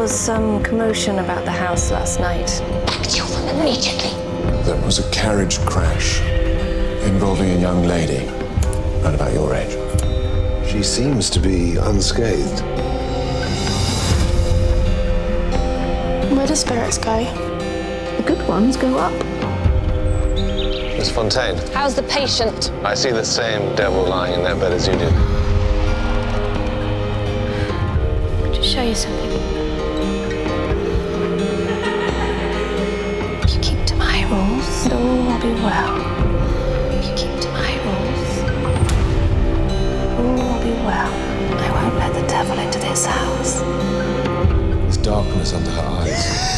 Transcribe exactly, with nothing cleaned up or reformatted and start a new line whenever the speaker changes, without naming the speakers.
was some commotion about the house last night.
Back to your room immediately.
There was a carriage crash involving a young lady, around about your age.
She seems to be unscathed.
Where do spirits go? The good ones go up.
Miss Fontaine.
How's the patient?
I see the same devil lying in that bed as you do.
Could you show you something? If you keep to my rules, all will be well. If you keep to my rules, all will be well. I won't let the devil into this house.
There's darkness under her eyes.